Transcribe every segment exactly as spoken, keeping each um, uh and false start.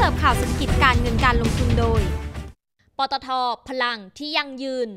สิร์ฟข่าวเศรษฐกิจการเงินการลงทุนโดยปตท.พลังที่ยั่งยืน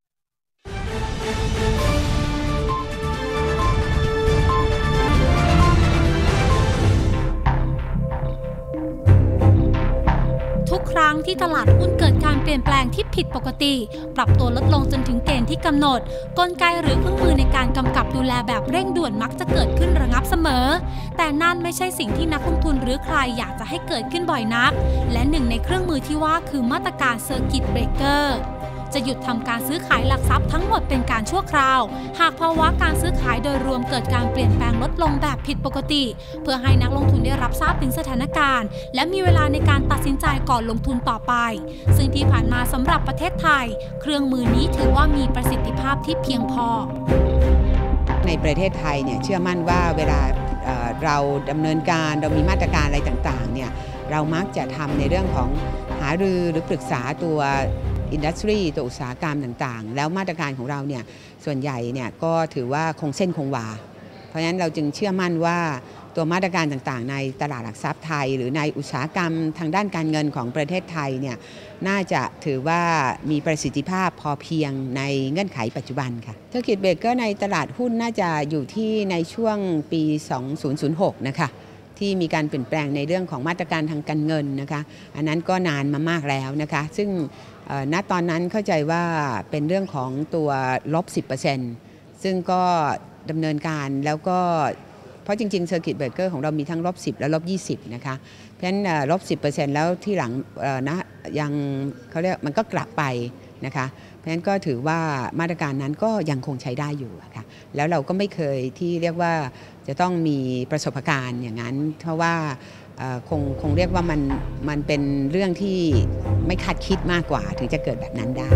ทุกครั้งที่ตลาดหุ้นเกิดการเปลี่ยนแปลงที่ผิดปกติปรับตัวลดลงจนถึงเกณฑ์ที่กำหนดกลไกหรือเครื่องมือในการกำกับดูแลแบบเร่งด่วนมักจะเกิดขึ้นระงับเสมอแต่นั่นไม่ใช่สิ่งที่นักลงทุนหรือใครอยากจะให้เกิดขึ้นบ่อยนักและหนึ่งในเครื่องมือที่ว่าคือมาตรการเซอร์กิตเบรกเกอร์จะหยุดทำการซื้อขายหลักทรัพย์ทั้งหมดเป็นการชั่วคราวหากภาวะการซื้อขายโดยรวมเกิดการเปลี่ยนแปลงลดลงแบบผิดปกติเพื่อให้นักลงทุนได้รับทราบถึงสถานการณ์และมีเวลาในการตัดสินใจก่อนลงทุนต่อไปซึ่งที่ผ่านมาสำหรับประเทศไทยเครื่องมือนี้ถือว่ามีประสิทธิภาพที่เพียงพอในประเทศไทยเนี่ยเชื่อมั่นว่าเวลาเราดำเนินการเรามีมาตรการอะไรต่างๆเนี่ยเรามักจะทำในเรื่องของหารือหรือปรึกษาตัวอินดัสทรีตัวอุตสาหกรรมต่างๆแล้วมาตรการของเราเนี่ยส่วนใหญ่เนี่ยก็ถือว่าคงเส้นคงวาเพราะฉะนั้นเราจึงเชื่อมั่นว่าตัวมาตรการต่างๆในตลาดหลักทรัพย์ไทยหรือในอุตสาหกรรมทางด้านการเงินของประเทศไทยเนี่ยน่าจะถือว่ามีประสิทธิภาพพอเพียงในเงื่อนไขปัจจุบันค่ะเซอร์กิตเบรกเกอร์ในตลาดหุ้นน่าจะอยู่ที่ในช่วงปีสองพันหกนะคะที่มีการเปลี่ยนแปลงในเรื่องของมาตรการทางการเงินนะคะอันนั้นก็นานมามากแล้วนะคะซึ่งณตอนนั้นเข้าใจว่าเป็นเรื่องของตัวลบ สิบเปอร์เซ็นต์ ซึ่งก็ดำเนินการแล้วก็เพราะจริงๆ Circuit Breaker ของเรามีทั้งลบสิบและลบยี่สิบนะคะเพราะฉะนั้นลบ สิบเปอร์เซ็นต์ แล้วที่หลังนะยังเขาเรียกมันก็กลับไปนะคะเพราะฉะนั้นก็ถือว่ามาตรการนั้นก็ยังคงใช้ได้อยู่ค่ะแล้วเราก็ไม่เคยที่เรียกว่าจะต้องมีประสบการณ์อย่างนั้นเพราะว่าคงคงเรียกว่ามันมันเป็นเรื่องที่ไม่คาดคิดมากกว่าถึงจะเกิดแบบนั้นได้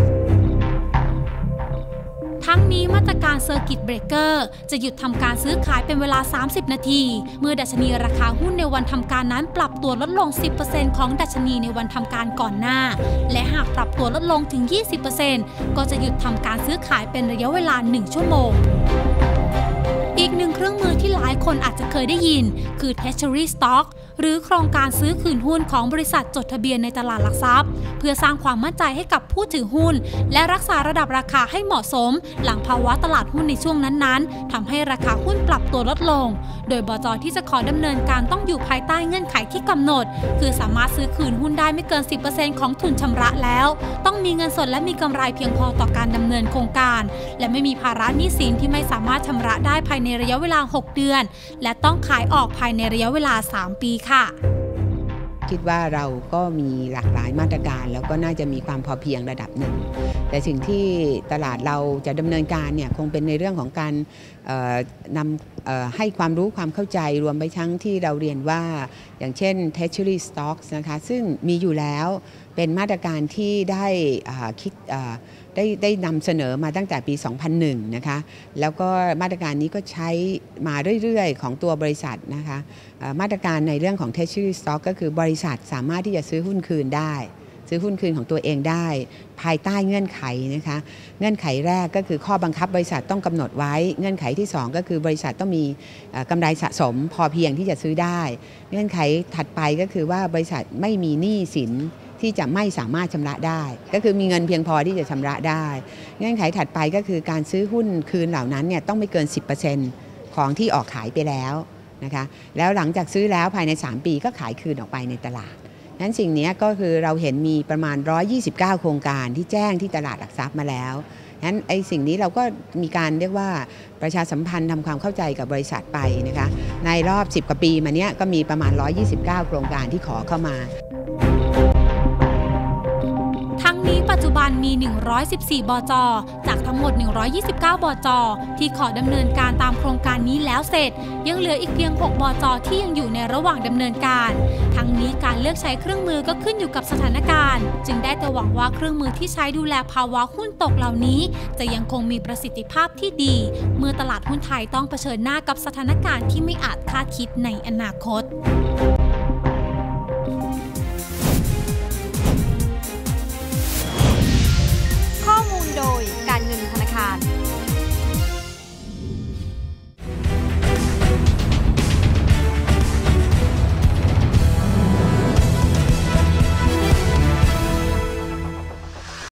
ทั้งนี้มาตรการเซอร์กิตเบรกเกอร์จะหยุดทำการซื้อขายเป็นเวลาสามสิบนาทีเมื่อดัชนีราคาหุ้นในวันทำการนั้นปรับตัวลดลง สิบเปอร์เซ็นต์ ของดัชนีในวันทำการก่อนหน้าและหากปรับตัวลดลงถึง ยี่สิบเปอร์เซ็นต์ ก็จะหยุดทำการซื้อขายเป็นระยะเวลาหนึ่งชั่วโมงอีกหนึ่งเครื่องมือที่หลายคนอาจจะเคยได้ยินคือ Treasury Stock หรือโครงการซื้อคืนหุ้นของบริษัทจดทะเบียนในตลาดหลักทรัพย์เพื่อสร้างความมั่นใจให้กับผู้ถือหุ้นและรักษาระดับราคาให้เหมาะสมหลังภาวะตลาดหุ้นในช่วงนั้นๆทำให้ราคาหุ้นปรับตัวลดลงโดยบจ.ที่จะขอดำเนินการต้องอยู่ภายใต้เงื่อนไขที่กำหนดคือสามารถซื้อคืนหุ้นได้ไม่เกิน สิบเปอร์เซ็นต์ ของทุนชำระแล้วต้องมีเงินสดและมีกำไรเพียงพอต่อการดำเนินโครงการและไม่มีภาระหนี้สินที่ไม่สามารถชำระได้ภายในระยะเวลาหกเดือนและต้องขายออกภายในระยะเวลาสามปีค่ะคิดว่าเราก็มีหลากหลายมาตรการแล้วก็น่าจะมีความพอเพียงระดับหนึ่งแต่สิ่งที่ตลาดเราจะดำเนินการเนี่ยคงเป็นในเรื่องของการนำให้ความรู้ความเข้าใจรวมไปทั้งที่เราเรียนว่าอย่างเช่น Treasury Stocks นะคะซึ่งมีอยู่แล้วเป็นมาตรการที่ได้คิดได้ได้นำเสนอมาตั้งแต่ปี สองพันหนึ่ง นะคะแล้วก็มาตรการนี้ก็ใช้มาเรื่อยๆของตัวบริษัทนะคะมาตรการในเรื่องของ Treasury Stock ก็คือบริษัทสามารถที่จะซื้อหุ้นคืนได้ซื้อหุ้นคืนของตัวเองได้ภายใต้เงื่อนไขนะคะเงื่อนไขแรกก็คือข้อบังคับบริษัทต้องกำหนดไว้เงื่อนไขที่สองก็คือบริษัทต้องมีกำไรสะสมพอเพียงที่จะซื้อได้เงื่อนไขถัดไปก็คือว่าบริษัทไม่มีหนี้สินที่จะไม่สามารถชำระได้ก็คือมีเงินเพียงพอที่จะชำระได้เงื่อนไขถัดไปก็คือการซื้อหุ้นคืนเหล่านั้นเนี่ยต้องไม่เกิน สิบเปอร์เซ็นต์ ของที่ออกขายไปแล้วนะคะแล้วหลังจากซื้อแล้วภายในสามปีก็ขายคืนออกไปในตลาดนั้นสิ่งนี้ก็คือเราเห็นมีประมาณหนึ่งร้อยยี่สิบเก้าโครงการที่แจ้งที่ตลาดหลักทรัพย์มาแล้วนั้นไอ้สิ่งนี้เราก็มีการเรียกว่าประชาสัมพันธ์ทำความเข้าใจกับบริษัทไปนะคะในรอบสิบกว่าปีมาเนี้ยก็มีประมาณหนึ่งร้อยยี่สิบเก้าโครงการที่ขอเข้ามาทั้งนี้ปัจจุบันมีหนึ่งร้อยสิบสี่บจ.จากทั้งหมดหนึ่งร้อยยี่สิบเก้าบจ.ที่ขอดำเนินการตามโครงการนี้แล้วเสร็จยังเหลืออีกเพียงหกบจ.ที่ยังอยู่ในระหว่างดำเนินการทั้งนี้การเลือกใช้เครื่องมือก็ขึ้นอยู่กับสถานการณ์จึงได้แต่หวังว่าเครื่องมือที่ใช้ดูแลภาวะหุ้นตกเหล่านี้จะยังคงมีประสิทธิภาพที่ดีเมื่อตลาดหุ้นไทยต้องเผชิญหน้ากับสถานการณ์ที่ไม่อาจคาดคิดในอนาคต